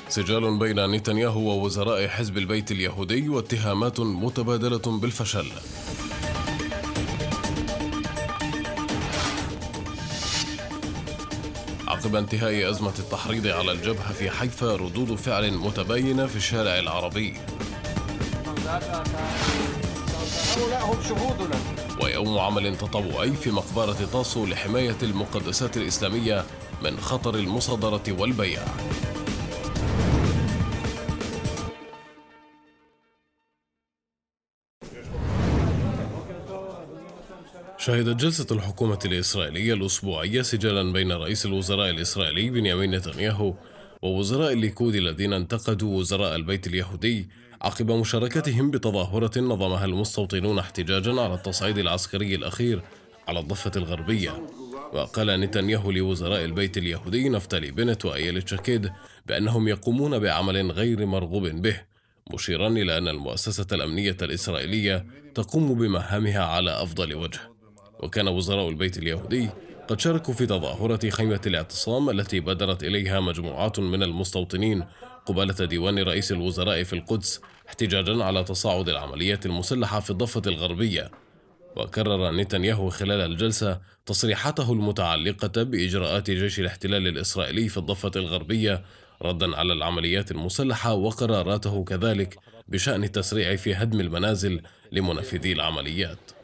سجال بين نتنياهو ووزراء حزب البيت اليهودي واتهامات متبادلة بالفشل. عقب انتهاء أزمة التحريض على الجبهة في حيفا ردود فعل متباينة في الشارع العربي. ويوم عمل تطوعي في مقبرة طاسو لحماية المقدسات الإسلامية من خطر المصادرة والبيع. شهدت جلسة الحكومة الإسرائيلية الأسبوعية سجالا بين رئيس الوزراء الإسرائيلي بنيامين نتنياهو ووزراء الليكود الذين انتقدوا وزراء البيت اليهودي عقب مشاركتهم بتظاهرة نظمها المستوطنون احتجاجا على التصعيد العسكري الأخير على الضفة الغربية. وقال نتنياهو لوزراء البيت اليهودي نفتالي بنت وأيلة شاكيد بأنهم يقومون بعمل غير مرغوب به، مشيرا إلى أن المؤسسة الأمنية الإسرائيلية تقوم بمهامها على أفضل وجه. وكان وزراء البيت اليهودي قد شاركوا في تظاهرة خيمة الاعتصام التي بادرت إليها مجموعات من المستوطنين قبالة ديوان رئيس الوزراء في القدس احتجاجا على تصاعد العمليات المسلحة في الضفة الغربية. وكرر نتنياهو خلال الجلسة تصريحاته المتعلقة بإجراءات جيش الاحتلال الإسرائيلي في الضفة الغربية ردا على العمليات المسلحة، وقراراته كذلك بشأن التسريع في هدم المنازل لمنفذي العمليات.